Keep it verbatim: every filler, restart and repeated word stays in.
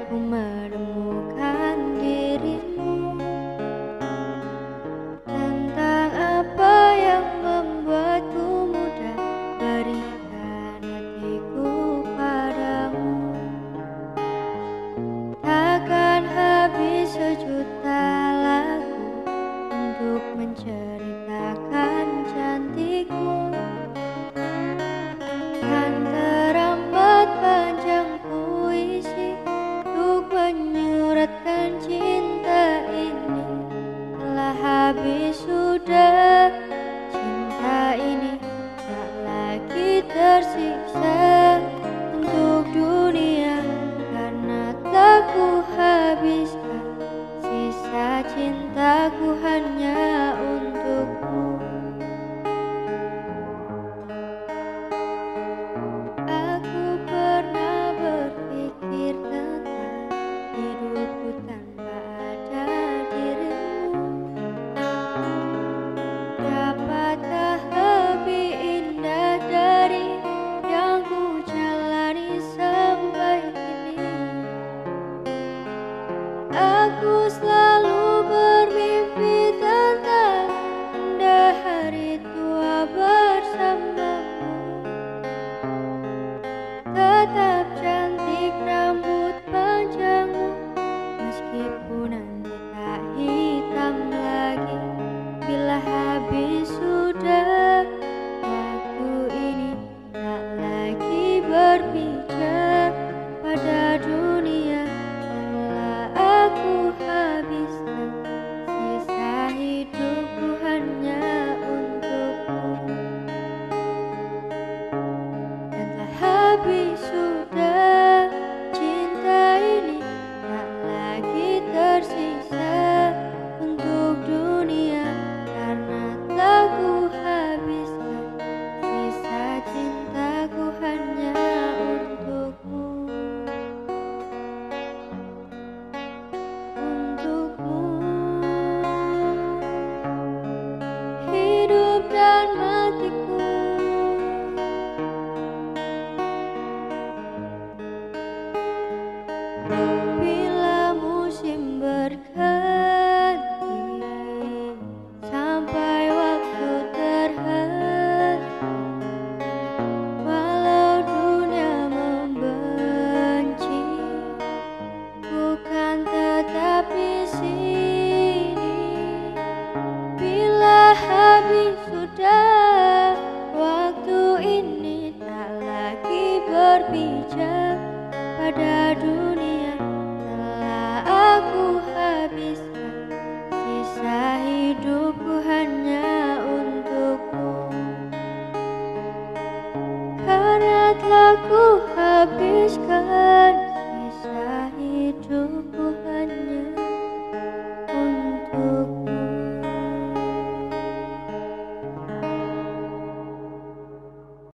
Ku menemukan dirimu. Tentang apa yang membuatku mudah berikan hatiku padamu. Takkan habis sejuta lagu untuk menceritakan cantikmu. Kan teramat panjang puisi untuk menyuratkan cinta ini. Telah habis sudah cinta ini, tak lagi tersiksa untuk dunia, karena tak ku habiskan sisa cintaku hanya untukmu. Aku pernah berpikir tentang hidupku tanpa ada dirimu. Dapatkah lebih indah dari yang ku jalani sampai kini? Aku selalu bermimpi tentang indah hari tua bersamamu. Tetap cantik rambut panjangmu, meskipun nanti tak hitam lagi. Bila habis sudah waktu ini, tak lagi berpijak pada dunia. Telah aku habiskan sisa hidupku hanya untukmu. Dan telah habis sudah cinta ini, tak lagi tersisa untuk dunia, karena tak ku habiskan sisa cintaku hanya untukmu. Untukmu, hidup dan matiku. Bila musim berganti, sampai waktu terhenti, walau dunia membenci, ku kan tetap di sini. Bila habis sudah waktu ini, tak lagi berpijak pada dunia. Telah aku habiskan sisa hidupku hanya untukmu. Karena telah ku habiskan